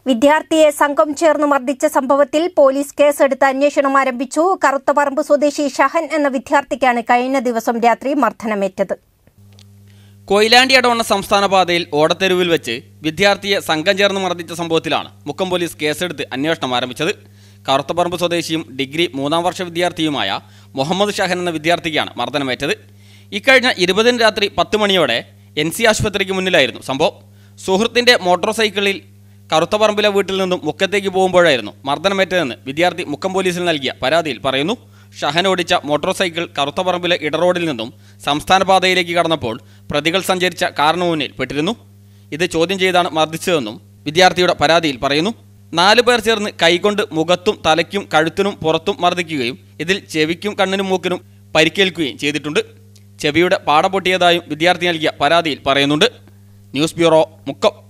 വിദ്യാർത്ഥിയെ സംഘം ചേർന്ന് മർദ്ദിച്ച സംഭവത്തിൽ പോലീസ് കേസെടുത്ത് അന്വേഷണം ആരംഭിച്ചു. കറുത്തപറമ്പ് സ്വദേശി ഷഹൻ എന്ന വിദ്യാർത്ഥിക്കാണ് കഴിഞ്ഞ ദിവസം രാത്രി മർദ്ദനമേറ്റത്. കൊയിലാണ്ടി അടവണ്ണ സംസ്ഥാന പാതയിൽ ഓടത്തെരുവിൽ വെച്ച് വിദ്യാർത്ഥിയെ സംഘം ചേർന്ന് മർദ്ദിച്ച സംഭവത്തിലാണ് മുക്കം പോലീസ് കേസെടുത്ത് അന്വേഷണം ആരംഭിച്ചത്. കറുത്തപറമ്പ് സ്വദേശിയും ഡിഗ്രി 3ാം വർഷ വിദ്യാർത്ഥിയുമായ മുഹമ്മദ് ഷഹൻ എന്ന വിദ്യാർത്ഥിക്കാണ് മർദ്ദനമേറ്റത്. ഇക്കഴിഞ്ഞ 20 രാത്രി 10 മണിയോടെ NC ആശുപത്രിക്ക് മുന്നിലായിരുന്നു സംഭവം. സുഹൃത്തിന്റെ മോട്ടോർ സൈക്കിളിൽ കറുത്തപറമ്പിലെ വീട്ടിൽ നിന്നും മുക്കത്തേക്ക് പോകുമ്പോഴായിരുന്നു മർദ്ദനമേറ്റതെന്ന് വിദ്യാർത്ഥി മുക്കം പോലീസിൽ നൽകിയ പരാതിയിൽ പറയുന്നു. ഷഹൻ ഓടിച്ച മോട്ടോർ സൈക്കിൾ കറുത്തപറമ്പിലെ ഇടറോഡിൽ നിന്നും സംസ്ഥാന പാതയിലേക്ക് കടന്നപ്പോൾ പ്രതികൾ സഞ്ചരിച്ച കാറിന് മുന്നിൽ പെട്ടിരുന്നു. ഇത് ചോദ്യം ചെയ്താണ് മർദ്ദിച്ചതെന്നും വിദ്യാർത്ഥിയുടെ പരാതിയിൽ പറയുന്നു. 4 പേർ ചേർന്ന് കൈകൊണ്ട് മുഖത്തും തലയ്ക്കും കഴുത്തിനും പുറത്തും മർദ്ദിക്കുകയും ഇതിൽ ചെവിക്കും കണ്ണിനും മൂക്കിനും പരിക്കേൽക്കുകയും ചെയ്തിട്ടുണ്ട്. ചെവിയുടെ പാട പൊട്ടിയതായും വിദ്യാർത്ഥി നൽകിയ പരാതിയിൽ പറയുന്നുണ്ട്. News bureau, Mukkam.